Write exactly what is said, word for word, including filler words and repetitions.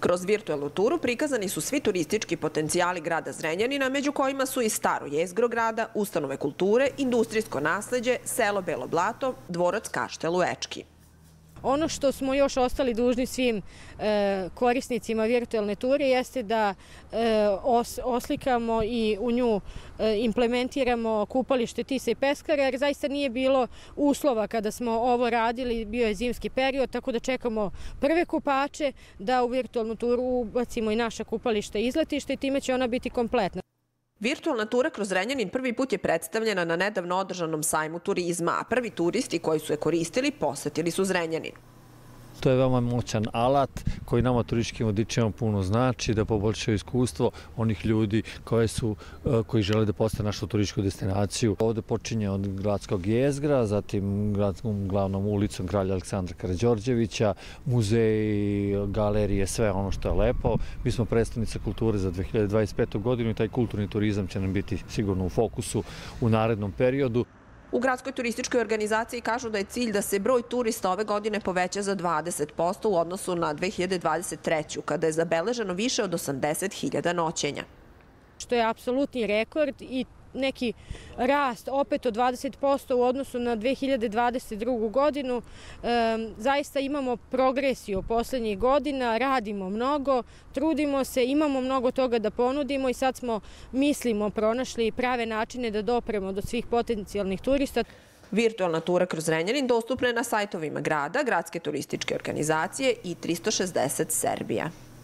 Kroz virtualnu turu prikazani su svi turistički potencijali grada Zrenjanina, među kojima su i staro jezgro grada, ustanove kulture, industrijsko nasleđe, selo Belo Blato, dvorac Kaštel u Ečki. Ono što smo još ostali dužni svim e, korisnicima virtualne ture jeste da e, os, oslikamo i u nju e, implementiramo kupalište Tisa i Peskara, jer zaista nije bilo uslova kada smo ovo radili, bio je zimski period, tako da čekamo prve kupače da u virtualnu turu ubacimo i naša kupališta i izletišta i time će ona biti kompletna. Virtualna tura kroz Zrenjanin prvi put je predstavljena na nedavno održanom sajmu turizma, a prvi turisti koji su je koristili posetili su Zrenjanin. To je veoma moćan alat koji nama turističkim vodičima puno znači da poboljšaju iskustvo onih ljudi koji, su, koji žele da postane našu turističku destinaciju. Ovde počinje od gradskog jezgra, zatim gradskom glavnom ulicom Kralja Aleksandra Karađorđevića, muzeji, galerije, sve ono što je lepo. Mi smo predstavnica kulture za dve hiljade dvadeset petu godinu i taj kulturni turizam će nam biti sigurno u fokusu u narednom periodu. U gradskoj turističkoj organizaciji kažu da je cilj da se broj turista ove godine poveća za dvadeset posto u odnosu na dve hiljade dvadeset treću. kada je zabeleženo više od osamdeset hiljada noćenja. Što je apsolutni rekord i neki rast opet od dvadeset posto u odnosu na dve hiljade dvadeset drugu. godinu. E, zaista imamo progresiju poslednjih godina, radimo mnogo, trudimo se, imamo mnogo toga da ponudimo i sad smo, mislimo, pronašli prave načine da dopremo do svih potencijalnih turista. Virtualna tura kroz Zrenjanin dostupna je na sajtovima grada, gradske turističke organizacije i tristo šezdeset Srbija.